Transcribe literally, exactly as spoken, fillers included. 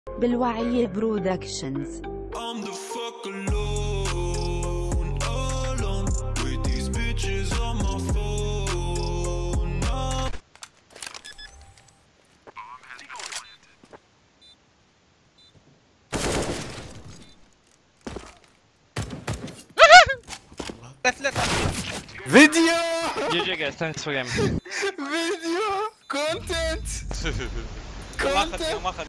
بالوعي برودكشنز. فيديو جي جي جايز ثانكس فور جيمينج. فيديو كونتنت كونتنت